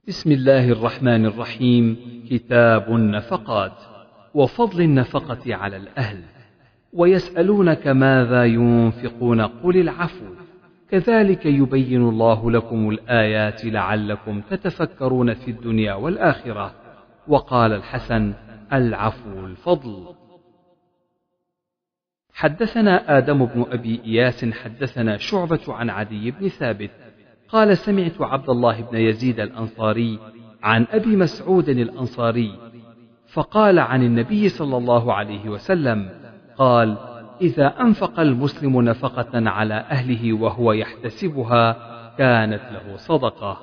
بسم الله الرحمن الرحيم. كتاب النفقات وفضل النفقة على الأهل. ويسألونك ماذا ينفقون قل العفو كذلك يبين الله لكم الآيات لعلكم تتفكرون في الدنيا والآخرة. وقال الحسن: العفو الفضل. حدثنا آدم بن أبي إياس حدثنا شعبة عن عدي بن ثابت قال: سمعت عبد الله بن يزيد الأنصاري عن أبي مسعود الأنصاري فقال عن النبي صلى الله عليه وسلم قال: إذا أنفق المسلم نفقة على أهله وهو يحتسبها كانت له صدقة.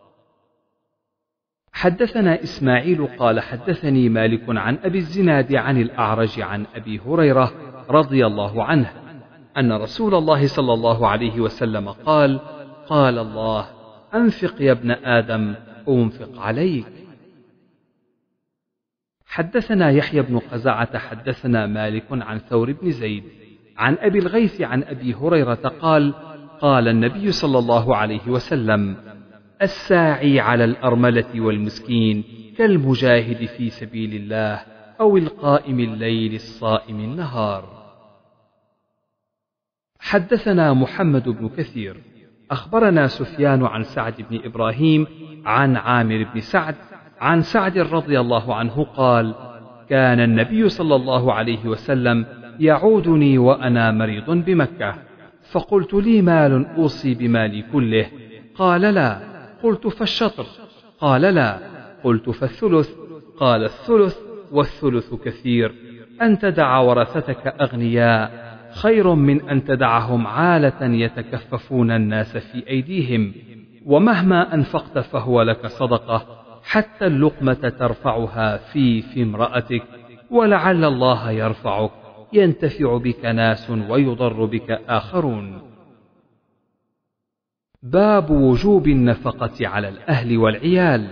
حدثنا إسماعيل قال: حدثني مالك عن أبي الزناد عن الأعرج عن أبي هريرة رضي الله عنه أن رسول الله صلى الله عليه وسلم قال: قال الله: أنفق يا ابن آدم أنفق عليك. حدثنا يحيى بن قزعة حدثنا مالك عن ثور بن زيد عن أبي الغيث عن أبي هريرة قال: قال النبي صلى الله عليه وسلم: الساعي على الأرملة والمسكين كالمجاهد في سبيل الله أو القائم الليل الصائم النهار. حدثنا محمد بن كثير أخبرنا سفيان عن سعد بن إبراهيم عن عامر بن سعد عن سعد رضي الله عنه قال: كان النبي صلى الله عليه وسلم يعودني وأنا مريض بمكة، فقلت: لي مال أوصي بمالي كله؟ قال: لا. قلت: فالشطر؟ قال: لا. قلت: فالثلث؟ قال: الثلث والثلث كثير. أن تدع ورثتك أغنياء خير من أن تدعهم عالة يتكففون الناس في أيديهم، ومهما أنفقت فهو لك صدقة، حتى اللقمة ترفعها في امرأتك، ولعل الله يرفعك، ينتفع بك ناس ويضر بك آخرون. باب وجوب النفقة على الأهل والعيال.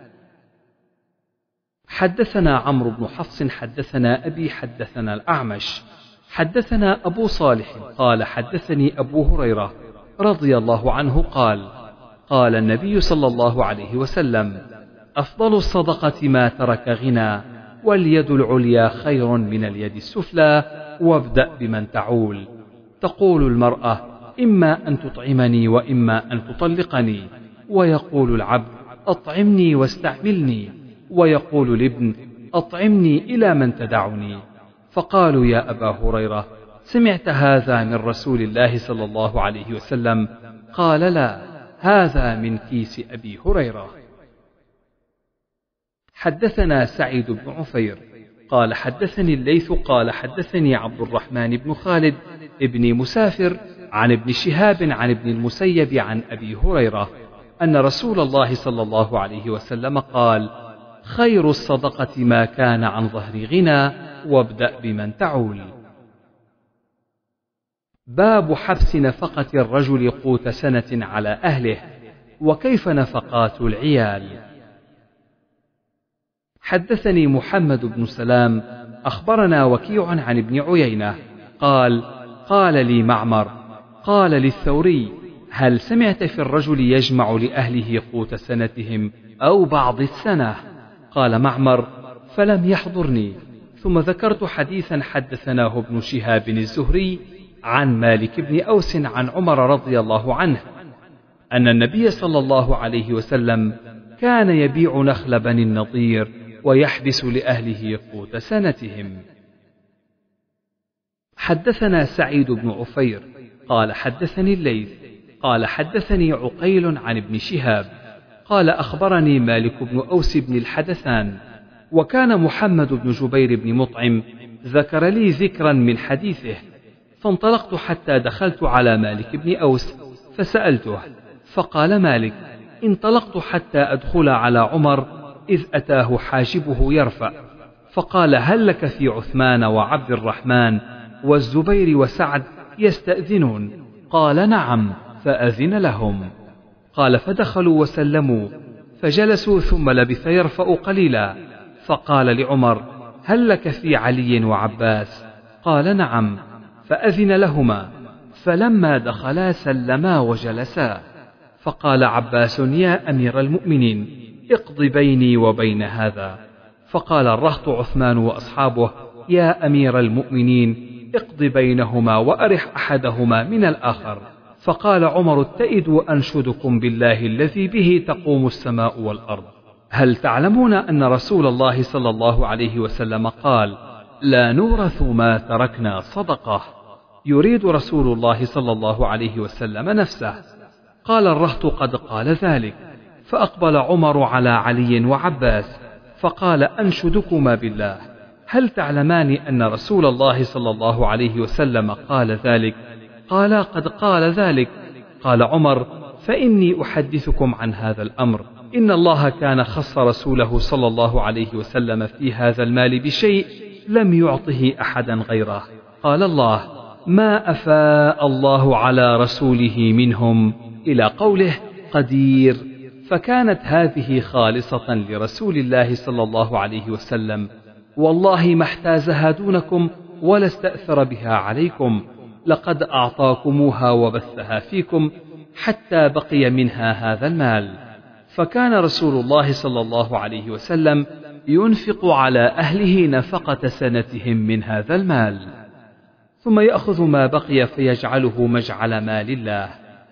حدثنا عمرو بن حفص حدثنا أبي حدثنا الأعمش حدثنا أبو صالح قال: حدثني أبو هريرة رضي الله عنه قال: قال النبي صلى الله عليه وسلم: أفضل الصدقة ما ترك غنى، واليد العليا خير من اليد السفلى، وابدأ بمن تعول. تقول المرأة: إما أن تطعمني وإما أن تطلقني، ويقول العبد: أطعمني واستعملني، ويقول الابن: أطعمني إلى من تدعني. فقالوا: يا أبا هريرة، سمعت هذا من رسول الله صلى الله عليه وسلم؟ قال: لا، هذا من كيس أبي هريرة. حدثنا سعيد بن عفير قال: حدثني الليث قال: حدثني عبد الرحمن بن خالد ابن مسافر عن ابن شهاب عن ابن المسيب عن أبي هريرة أن رسول الله صلى الله عليه وسلم قال: خير الصدقة ما كان عن ظهر غنى، وابدأ بمن تعول. باب حبس نفقة الرجل قوت سنة على أهله، وكيف نفقات العيال. حدثني محمد بن سلام أخبرنا وكيع عن ابن عيينة قال: قال لي معمر قال للثوري: هل سمعت في الرجل يجمع لأهله قوت سنتهم أو بعض السنة؟ قال معمر: فلم يحضرني. ثم ذكرت حديثا حدثناه ابن شهاب الزهري عن مالك بن أوس عن عمر رضي الله عنه أن النبي صلى الله عليه وسلم كان يبيع نخل بني النضير ويحبس لأهله قوت سنتهم. حدثنا سعيد بن عفير قال: حدثني الليث قال: حدثني عقيل عن ابن شهاب قال: أخبرني مالك بن أوس بن الحدثان، وكان محمد بن جبير بن مطعم ذكر لي ذكرا من حديثه، فانطلقت حتى دخلت على مالك بن أوس فسألته، فقال مالك: انطلقت حتى أدخل على عمر إذ أتاه حاجبه يرفع، فقال: هل لك في عثمان وعبد الرحمن والزبير وسعد يستأذنون؟ قال: نعم، فأذن لهم. قال: فدخلوا وسلموا، فجلسوا، ثم لبث يرفع قليلا، فقال لعمر: هل لك في علي وعباس؟ قال: نعم، فأذن لهما، فلما دخلا سلما وجلسا، فقال عباس: يا أمير المؤمنين، اقض بيني وبين هذا. فقال الرهط عثمان وأصحابه: يا أمير المؤمنين، اقض بينهما وأرح أحدهما من الآخر. فقال عمر: اتئدوا أنشدكم بالله الذي به تقوم السماء والأرض، هل تعلمون أن رسول الله صلى الله عليه وسلم قال: لا نورث ما تركنا صدقة؟ يريد رسول الله صلى الله عليه وسلم نفسه. قال الرهط: قد قال ذلك. فأقبل عمر على علي وعباس فقال: أنشدكما بالله، هل تعلمان أن رسول الله صلى الله عليه وسلم قال ذلك؟ قال: قد قال ذلك. قال عمر: فإني أحدثكم عن هذا الأمر. إن الله كان خص رسوله صلى الله عليه وسلم في هذا المال بشيء لم يعطه أحدا غيره. قال الله: ما أفاء الله على رسوله منهم، إلى قوله قدير. فكانت هذه خالصة لرسول الله صلى الله عليه وسلم، والله ما احتازها دونكم ولا استأثر بها عليكم، لقد أعطاكموها وبثها فيكم حتى بقي منها هذا المال. فكان رسول الله صلى الله عليه وسلم ينفق على أهله نفقة سنتهم من هذا المال، ثم يأخذ ما بقي فيجعله مجعل مال الله.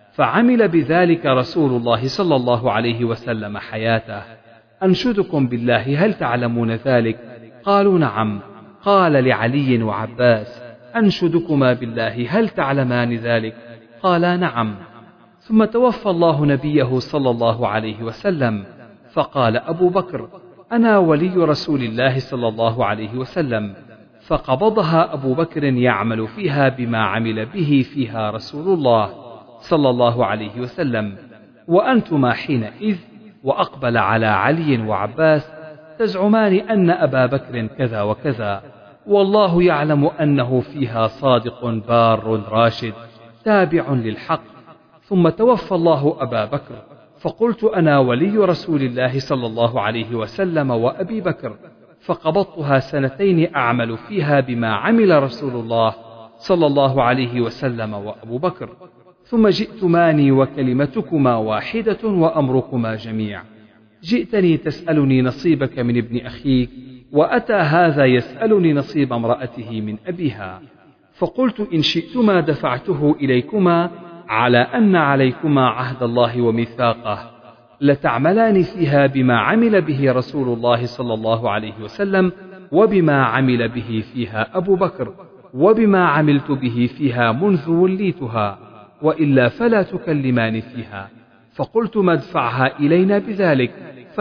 فعمل بذلك رسول الله صلى الله عليه وسلم حياته. أنشدكم بالله، هل تعلمون ذلك؟ قالوا: نعم. قال لعلي وعباس: أنشدكما بالله، هل تعلمان ذلك؟ قالا: نعم. ثم توفى الله نبيه صلى الله عليه وسلم، فقال أبو بكر: أنا ولي رسول الله صلى الله عليه وسلم. فقبضها أبو بكر يعمل فيها بما عمل به فيها رسول الله صلى الله عليه وسلم، وأنتما حينئذ. وأقبل على علي وعباس: تزعمان أن أبا بكر كذا وكذا، والله يعلم أنه فيها صادق بار راشد تابع للحق. ثم توفى الله أبا بكر، فقلت: أنا ولي رسول الله صلى الله عليه وسلم وأبي بكر، فقبضتها سنتين أعمل فيها بما عمل رسول الله صلى الله عليه وسلم وأبو بكر، ثم جئتماني وكلمتكما واحدة وأمركما جميع. جئتني تسألني نصيبك من ابن أخيك، وأتى هذا يسألني نصيب امرأته من أبيها. فقلت: إن شئتما دفعته إليكما على أن عليكما عهد الله وميثاقه، لتعملان فيها بما عمل به رسول الله صلى الله عليه وسلم، وبما عمل به فيها أبو بكر، وبما عملت به فيها منذ وليتها، وإلا فلا تكلمان فيها. فقلت: ما ادفعها إلينا بذلك،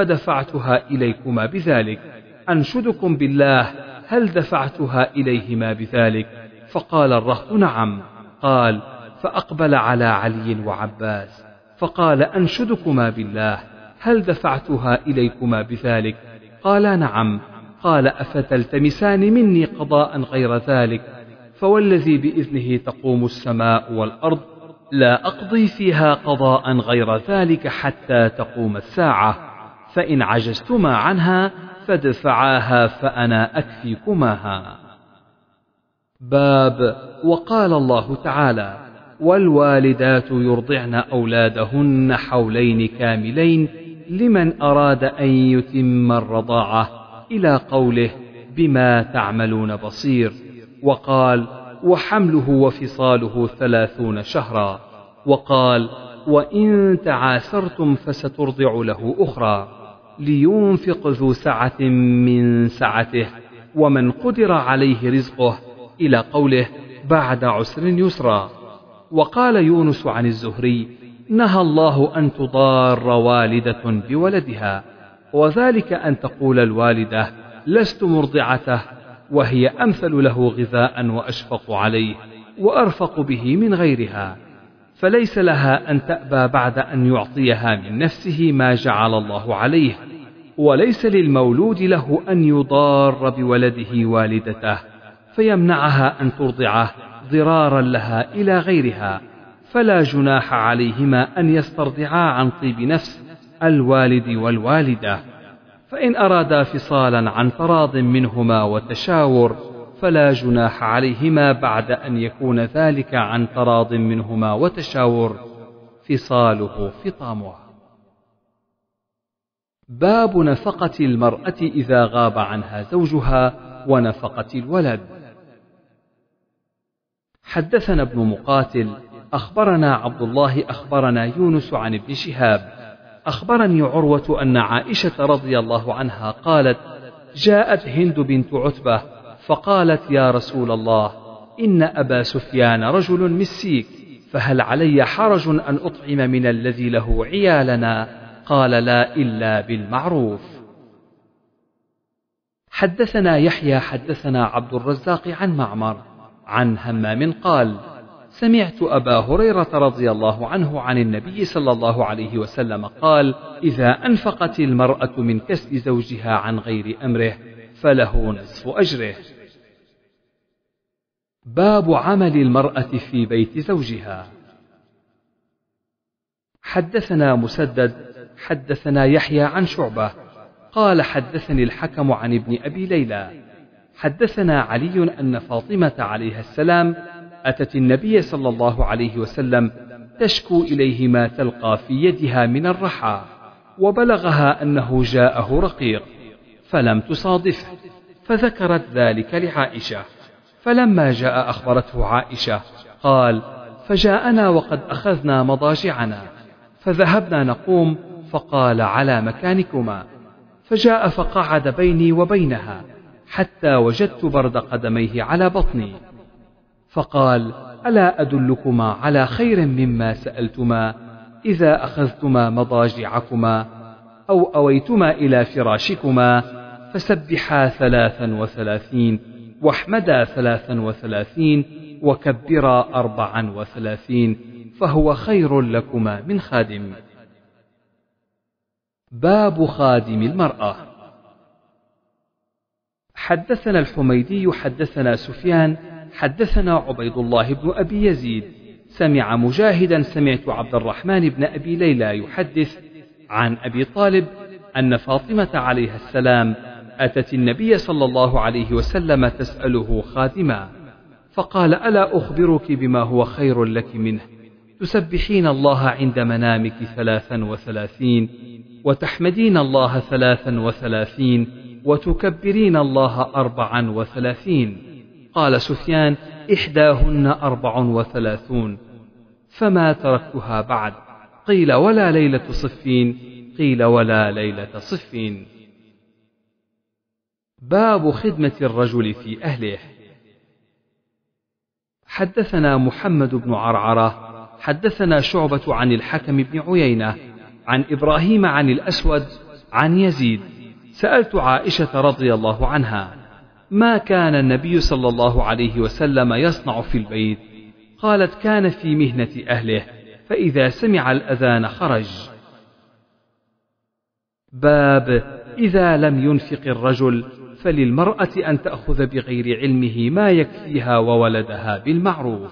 فدفعتها إليكما بذلك. أنشدكم بالله، هل دفعتها إليهما بذلك؟ فقال الرهط: نعم. قال: فأقبل على علي وعباس فقال: أنشدكما بالله، هل دفعتها إليكما بذلك؟ قالا: نعم. قال: أفتلتمسان مني قضاء غير ذلك؟ فوالذي بإذنه تقوم السماء والأرض لا أقضي فيها قضاء غير ذلك حتى تقوم الساعة، فإن عجزتما عنها فادفعاها فأنا أكفيكماها. باب وقال الله تعالى: والوالدات يرضعن أولادهن حولين كاملين لمن أراد أن يتم الرضاعة، إلى قوله: بما تعملون بصير. وقال: وحمله وفصاله 30 شهرا. وقال: وإن تعاسرتم فسترضع له أخرى، لينفق ذو سعة من سعته، ومن قدر عليه رزقه، إلى قوله: بعد عسر يسرا. وقال يونس عن الزهري: نهى الله أن تضار والدة بولدها، وذلك أن تقول الوالدة: لست مرضعته، وهي أمثل له غذاء وأشفق عليه وأرفق به من غيرها، فليس لها أن تأبى بعد أن يعطيها من نفسه ما جعل الله عليه، وليس للمولود له أن يضار بولده والدته فيمنعها أن ترضعه ضرارا لها إلى غيرها، فلا جناح عليهما أن يسترضعا عن طيب نفس الوالد والوالدة. فإن أرادا فصالا عن تراض منهما وتشاور فلا جناح عليهما بعد أن يكون ذلك عن تراض منهما وتشاور، فصاله فطامه. باب نفقة المرأة إذا غاب عنها زوجها ونفقة الولد. حدثنا ابن مقاتل أخبرنا عبد الله أخبرنا يونس عن ابن شهاب أخبرني عروة أن عائشة رضي الله عنها قالت: جاءت هند بنت عتبة فقالت: يا رسول الله، إن أبا سفيان رجل مسيك، فهل علي حرج أن أطعم من الذي له عيالنا؟ قال: لا، إلا بالمعروف. حدثنا يحيى حدثنا عبد الرزاق عن معمر عن همام قال: سمعت أبا هريرة رضي الله عنه عن النبي صلى الله عليه وسلم قال: إذا أنفقت المرأة من كسب زوجها عن غير أمره فله نصف أجره. باب عمل المرأة في بيت زوجها. حدثنا مسدد حدثنا يحيى عن شعبة قال: حدثني الحكم عن ابن أبي ليلى حدثنا علي أن فاطمة عليها السلام أتت النبي صلى الله عليه وسلم تشكو إليه ما تلقى في يدها من الرحى، وبلغها أنه جاءه رقيق فلم تصادفه، فذكرت ذلك لعائشة، فلما جاء أخبرته عائشة قال: فجاءنا وقد أخذنا مضاجعنا، فذهبنا نقوم، فقال: على مكانكما، فجاء فقعد بيني وبينها حتى وجدت برد قدميه على بطني، فقال: ألا أدلكما على خير مما سألتما؟ إذا أخذتما مضاجعكما أو أويتما إلى فراشكما فسبحا 33 واحمدا 33 وكبرا 34 فهو خير لكما من خادم. باب خادم المرأة. حدثنا الحميدي حدثنا سفيان حدثنا عبيد الله بن أبي يزيد سمع مجاهدا سمعت عبد الرحمن بن أبي ليلى يحدث عن أبي طالب أن فاطمة عليها السلام أتت النبي صلى الله عليه وسلم تسأله خادما، فقال: ألا أخبرك بما هو خير لك منه؟ تسبحين الله عند منامك 33 وتحمدين الله 33 وتكبرين الله 34. قال سفيان: إحداهن 34، فما تركتها بعد. قيل: ولا ليلة صفين؟ قيل: ولا ليلة صفين. باب خدمة الرجل في أهله. حدثنا محمد بن عرعرة حدثنا شعبة عن الحكم بن عيينة عن إبراهيم عن الأسود عن يزيد: سألت عائشة رضي الله عنها: ما كان النبي صلى الله عليه وسلم يصنع في البيت؟ قالت: كان في مهنة أهله، فإذا سمع الأذان خرج. باب إذا لم ينفق الرجل فللمرأة أن تأخذ بغير علمه ما يكفيها وولدها بالمعروف.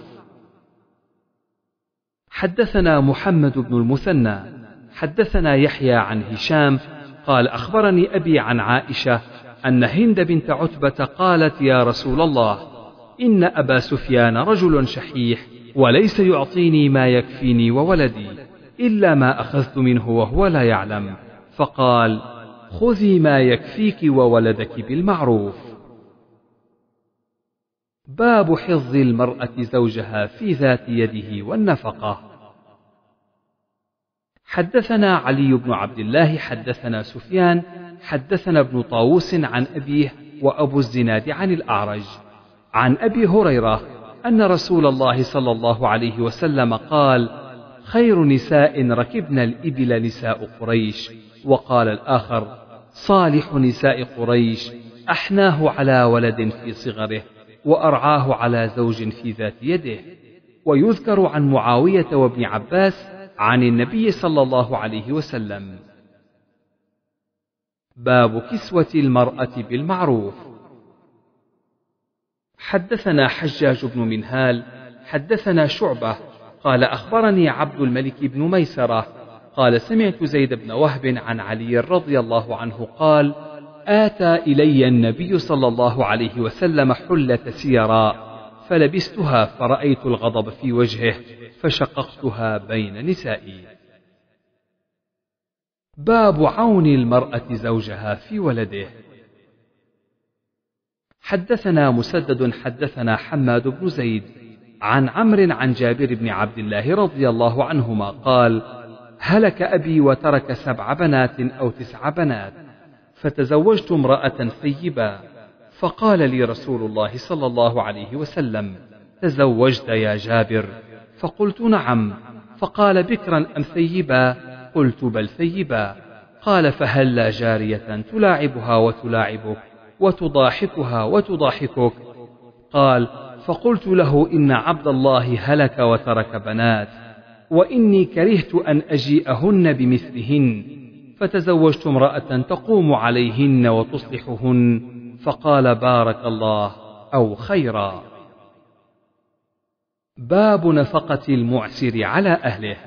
حدثنا محمد بن المثنى حدثنا يحيى عن هشام قال: أخبرني أبي عن عائشة أن هند بنت عتبة قالت: يا رسول الله، إن أبا سفيان رجل شحيح وليس يعطيني ما يكفيني وولدي إلا ما أخذت منه وهو لا يعلم، فقال: خذي ما يكفيك وولدك بالمعروف. باب حظ المرأة زوجها في ذات يده والنفقة. حدثنا علي بن عبد الله حدثنا سفيان حدثنا ابن طاووس عن أبيه وأبو الزناد عن الأعرج عن أبي هريرة أن رسول الله صلى الله عليه وسلم قال: خير نساء ركبن الإبل نساء قريش. وقال الآخر: صالح نساء قريش أحناه على ولد في صغره وأرعاه على زوج في ذات يده. ويذكر عن معاوية وابن عباس عن النبي صلى الله عليه وسلم. باب كسوة المرأة بالمعروف. حدثنا حجاج بن منهال حدثنا شعبة قال: أخبرني عبد الملك بن ميسرة قال: سمعت زيد بن وهب عن علي رضي الله عنه قال: آتى إلي النبي صلى الله عليه وسلم حلة سيراء فلبستها فرأيت الغضب في وجهه فشققتها بين نسائي. باب عون المرأة زوجها في ولده. حدثنا مسدد حدثنا حماد بن زيد عن عمرو عن جابر بن عبد الله رضي الله عنهما قال: هلك أبي وترك 7 بنات أو 9 بنات، فتزوجت امرأة ثيبا، فقال لي رسول الله صلى الله عليه وسلم: تزوجت يا جابر؟ فقلت: نعم. فقال: بكرا أم ثيبا؟ قلت: بل ثيبا. قال: فهلا جارية تلاعبها وتلاعبك وتضاحكها وتضاحكك؟ قال: فقلت له: إن عبد الله هلك وترك بنات، وإني كرهت أن أجيئهن بمثلهن، فتزوجت امرأة تقوم عليهن وتصلحهن. فقال: بارك الله أو خيرا. باب نفقة المعسر على أهله.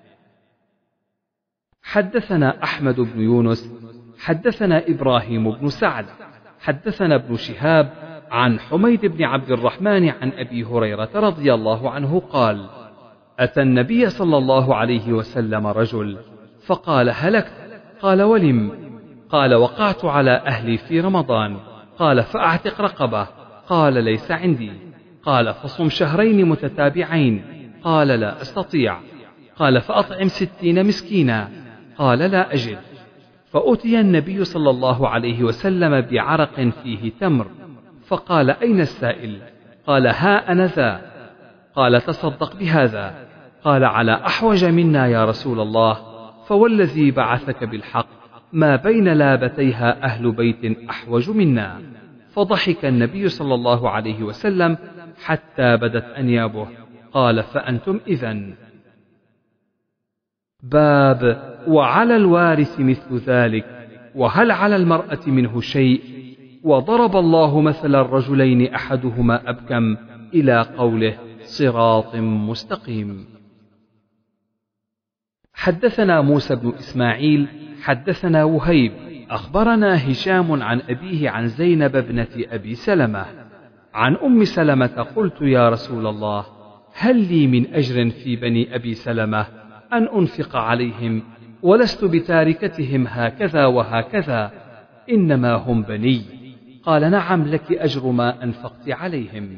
حدثنا أحمد بن يونس حدثنا إبراهيم بن سعد حدثنا ابن شهاب عن حميد بن عبد الرحمن عن أبي هريرة رضي الله عنه قال: أتى النبي صلى الله عليه وسلم رجل فقال: هلكت. قال: ولم؟ قال: وقعت على أهلي في رمضان. قال: فأعتق رقبة. قال: ليس عندي. قال: فصم 2 شهرين متتابعين. قال: لا أستطيع. قال: فأطعم 60 مسكينا. قال: لا أجد. فأتي النبي صلى الله عليه وسلم بعرق فيه تمر، فقال: أين السائل؟ قال: ها أنا ذا. قال: تصدق بهذا. قال: على أحوج منا يا رسول الله، فوالذي بعثك بالحق ما بين لابتيها أهل بيت أحوج منا. فضحك النبي صلى الله عليه وسلم حتى بدت أنيابه. قال: فأنتم إذن. باب وعلى الوارث مثل ذلك، وهل على المرأة منه شيء؟ وضرب الله مثل الرجلين أحدهما أبكم إلى قوله: صراط مستقيم. حدثنا موسى بن إسماعيل حدثنا وهيب أخبرنا هشام عن أبيه عن زينب ابنة أبي سلمة عن أم سلمة قلت: يا رسول الله، هل لي من أجر في بني أبي سلمة أن أنفق عليهم، ولست بتاركتهم هكذا وهكذا، إنما هم بني. قال: نعم، لك أجر ما أنفقت عليهم.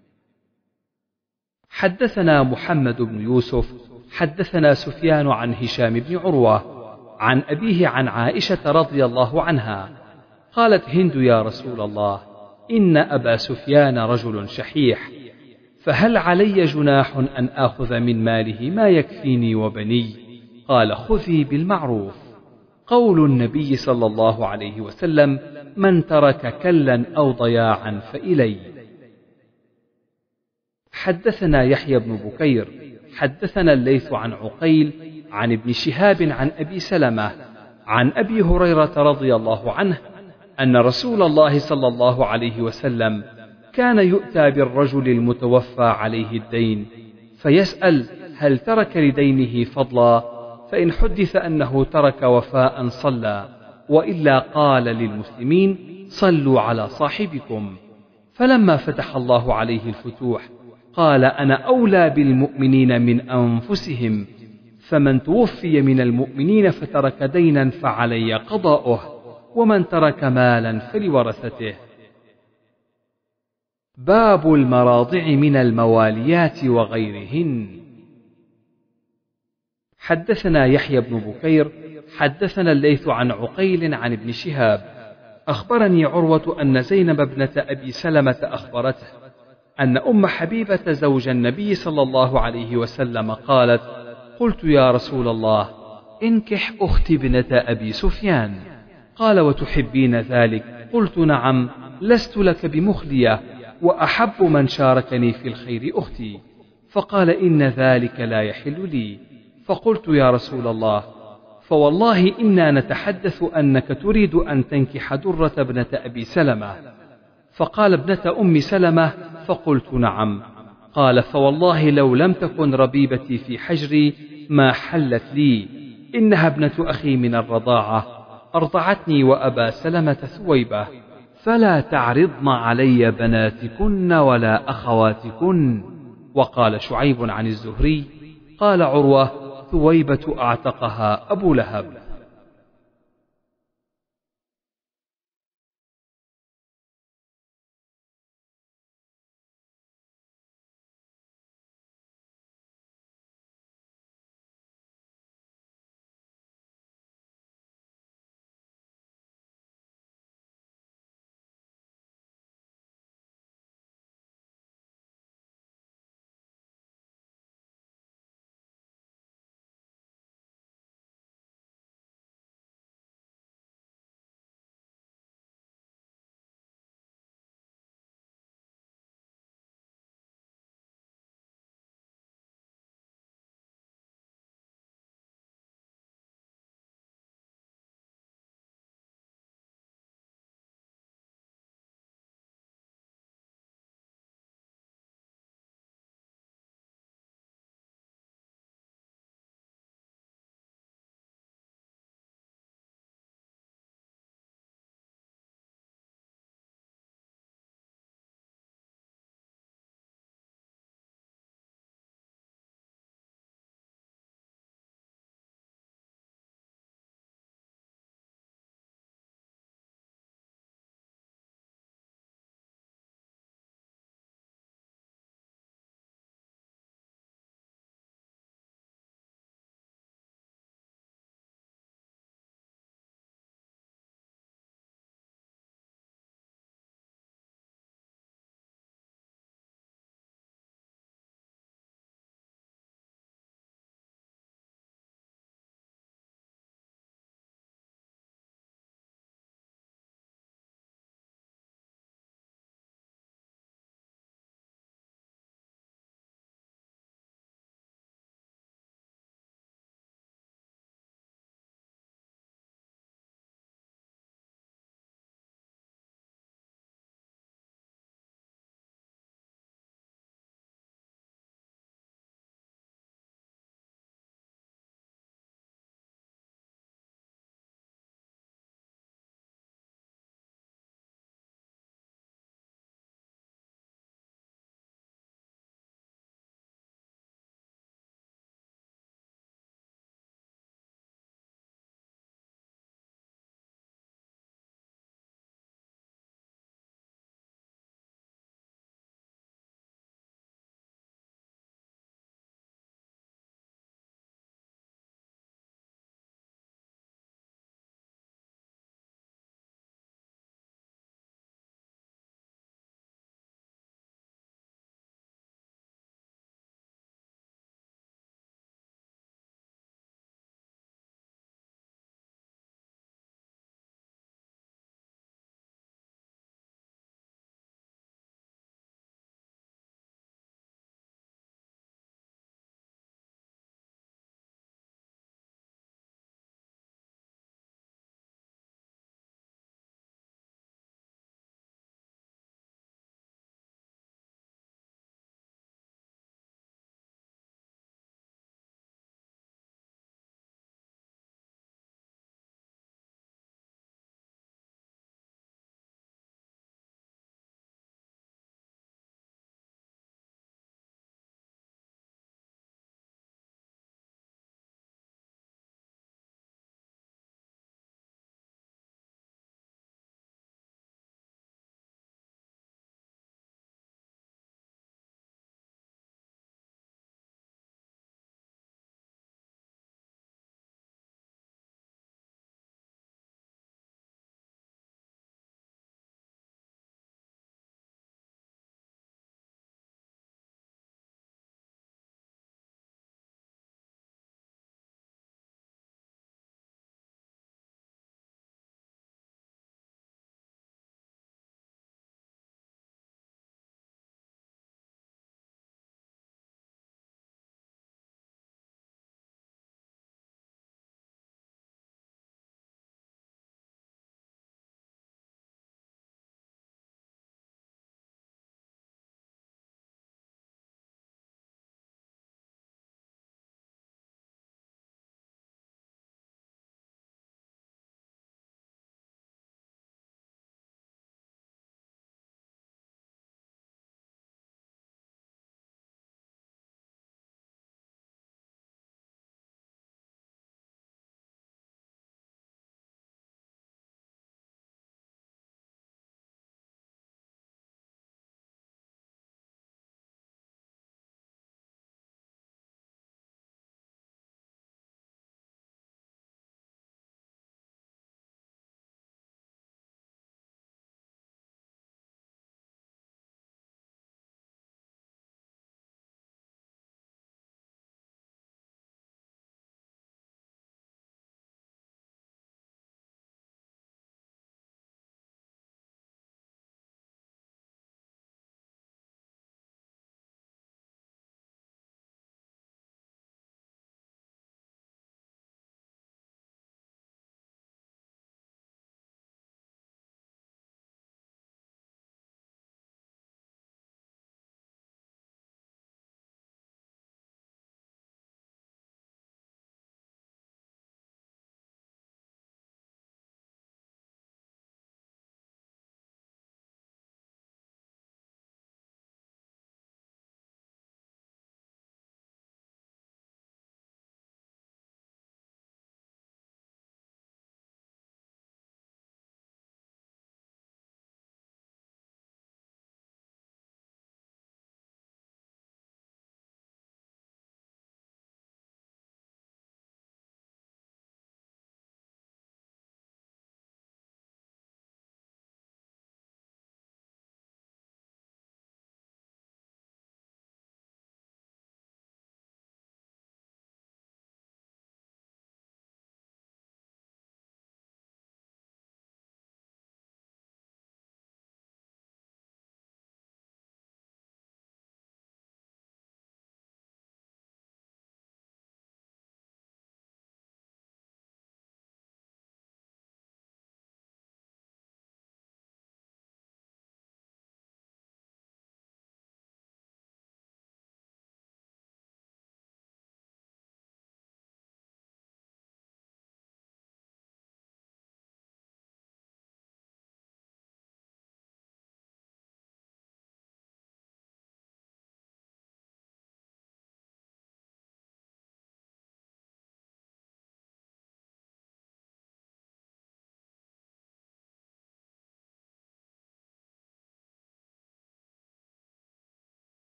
حدثنا محمد بن يوسف حدثنا سفيان عن هشام بن عروة عن أبيه عن عائشة رضي الله عنها قالت: هند يا رسول الله، إن أبا سفيان رجل شحيح، فهل علي جناح أن آخذ من ماله ما يكفيني وبني؟ قال: خذي بالمعروف. قول النبي صلى الله عليه وسلم: من ترك كلا أو ضياعا فإلي. حدثنا يحيى بن بكير حدثنا الليث عن عقيل عن ابن شهاب عن أبي سلمة عن أبي هريرة رضي الله عنه أن رسول الله صلى الله عليه وسلم كان يؤتى بالرجل المتوفى عليه الدين فيسأل: هل ترك لدينه فضلا؟ فإن حدث أنه ترك وفاء صلى، وإلا قال للمسلمين: صلوا على صاحبكم. فلما فتح الله عليه الفتوح قال: أنا أولى بالمؤمنين من أنفسهم، فمن توفي من المؤمنين فترك دينا فعلي قضاؤه، ومن ترك مالا فلورثته. باب المراضع من المواليات وغيرهن. حدثنا يحيى بن بكير حدثنا الليث عن عقيل عن ابن شهاب أخبرني عروة أن زينب ابنة أبي سلمة أخبرته أن أم حبيبة زوج النبي صلى الله عليه وسلم قالت: قلت: يا رسول الله، انكح أختي ابنة أبي سفيان. قال: وتحبين ذلك؟ قلت: نعم، لست لك بمخلية، وأحب من شاركني في الخير أختي. فقال: إن ذلك لا يحل لي. فقلت: يا رسول الله، فوالله إنا نتحدث أنك تريد أن تنكح درة ابنة أبي سلمة. فقال: ابنة أم سلمة. فقلت: نعم. قال: فوالله لو لم تكن ربيبتي في حجري ما حلت لي، إنها ابنة أخي من الرضاعة، أرضعتني وأبا سلمة ثويبة، فلا تعرضن علي بناتكن ولا أخواتكن. وقال شعيب عن الزهري قال عروة: ثويبة أعتقها أبو لهب.